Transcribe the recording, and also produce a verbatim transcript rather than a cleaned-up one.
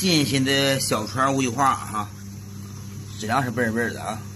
新鲜的小船尾花哈，质量是倍儿倍儿的啊。